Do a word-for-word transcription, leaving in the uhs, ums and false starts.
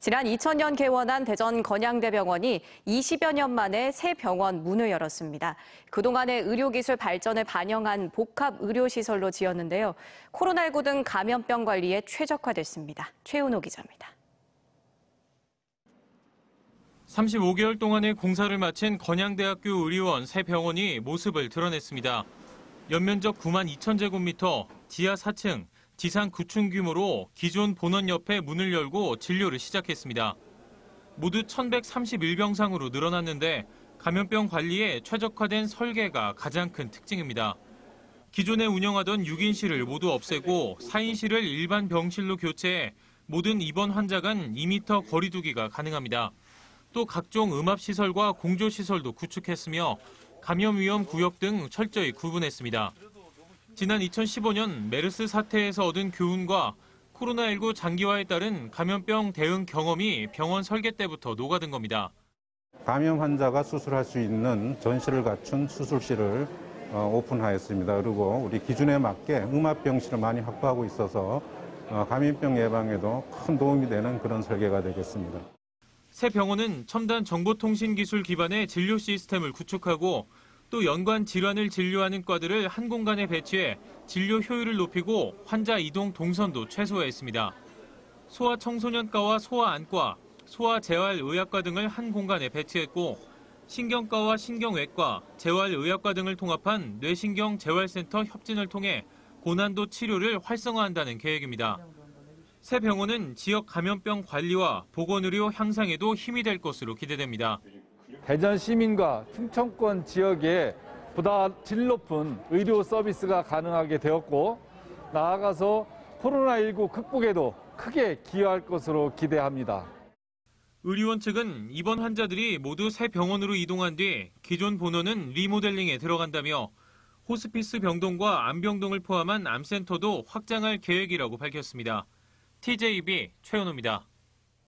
지난 이천 년 개원한 대전 건양대병원이 이십여 년 만에 새 병원 문을 열었습니다. 그동안의 의료기술 발전을 반영한 복합의료시설로 지었는데요. 코로나십구 등 감염병 관리에 최적화됐습니다. 최은호 기자입니다. 삼십오 개월 동안의 공사를 마친 건양대학교 의료원 새 병원이 모습을 드러냈습니다. 연면적 구만 이천 제곱미터, 지하 사 층, 지상 구 층 규모로 기존 본원 옆에 문을 열고 진료를 시작했습니다. 모두 천백삼십일 병상으로 늘어났는데 감염병 관리에 최적화된 설계가 가장 큰 특징입니다. 기존에 운영하던 육 인실을 모두 없애고 사 인실을 일반 병실로 교체해 모든 입원 환자 간 이 미터 거리 두기가 가능합니다. 또 각종 음압시설과 공조시설도 구축했으며 감염 위험 구역 등 철저히 구분했습니다. 지난 이천십오 년 메르스 사태에서 얻은 교훈과 코로나십구 장기화에 따른 감염병 대응 경험이 병원 설계 때부터 녹아든 겁니다. 감염 환자가 수술할 수 있는 전실을 갖춘 수술실을 오픈하였습니다. 그리고 우리 기준에 맞게 음압병실을 많이 확보하고 있어서 감염병 예방에도 큰 도움이 되는 그런 설계가 되겠습니다. 새 병원은 첨단 정보통신 기술 기반의 진료 시스템을 구축하고 또 연관 질환을 진료하는 과들을 한 공간에 배치해 진료 효율을 높이고 환자 이동 동선도 최소화했습니다. 소아청소년과와 소아안과, 소아재활의학과 등을 한 공간에 배치했고 신경과와 신경외과, 재활의학과 등을 통합한 뇌신경재활센터 협진을 통해 고난도 치료를 활성화한다는 계획입니다. 새 병원은 지역 감염병 관리와 보건의료 향상에도 힘이 될 것으로 기대됩니다. 대전 시민과 충청권 지역에 보다 질 높은 의료 서비스가 가능하게 되었고 나아가서 코로나십구 극복에도 크게 기여할 것으로 기대합니다. 의료원 측은 입원 환자들이 모두 새 병원으로 이동한 뒤 기존 본원은 리모델링에 들어간다며 호스피스 병동과 암병동을 포함한 암센터도 확장할 계획이라고 밝혔습니다. 티제이비 최은호입니다.